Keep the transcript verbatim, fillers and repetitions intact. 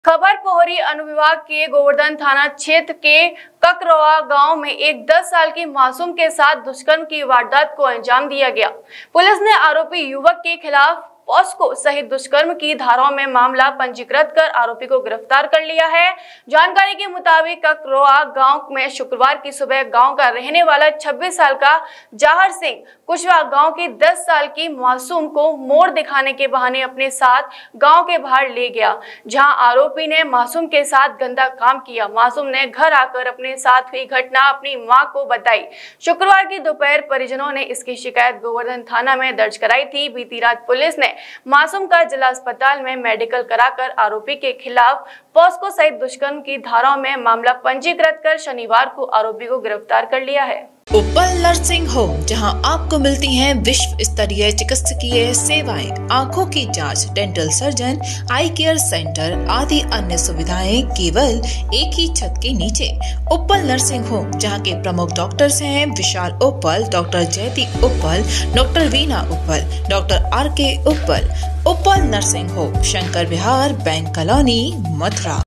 खबर पोहरी अनुविभाग के गोवर्धन थाना क्षेत्र के ककरवा गांव में एक दस साल की मासूम के साथ दुष्कर्म की वारदात को अंजाम दिया गया। पुलिस ने आरोपी युवक के खिलाफ पॉस्को सहित दुष्कर्म की धाराओं में मामला पंजीकृत कर आरोपी को गिरफ्तार कर लिया है। जानकारी के मुताबिक ककरवा गांव में शुक्रवार की सुबह गांव का रहने वाला छब्बीस साल का जाहर सिंह कुशवाहा गांव की दस साल की मासूम को मोड़ दिखाने के बहाने अपने साथ गांव के बाहर ले गया, जहां आरोपी ने मासूम के साथ गंदा काम किया। मासूम ने घर आकर अपने साथ हुई घटना अपनी मां को बताई। शुक्रवार की दोपहर परिजनों ने इसकी शिकायत गोवर्धन थाना में दर्ज कराई थी। बीती रात पुलिस ने मासूम का जिला अस्पताल में मेडिकल कराकर आरोपी के खिलाफ पॉस्को सहित दुष्कर्म की धाराओं में मामला पंजीकृत कर शनिवार को आरोपी को गिरफ्तार कर लिया है। उपल नर्सिंग होम, जहां आपको मिलती हैं विश्व स्तरीय चिकित्सकीय सेवाएं, आंखों की जांच, dental surgeon, eye care centre आदि अन्य सुविधाएं केवल एक ही छत के नीचे। उपल नर्सिंग होम, जहां के प्रमुख डॉक्टर्स हैं विशाल उपल, डॉक्टर जयती उपल, डॉक्टर वीना उपल, doctor R K Uppal. Uppal nursing home, Shankar Vihar, bank colony, Mathura.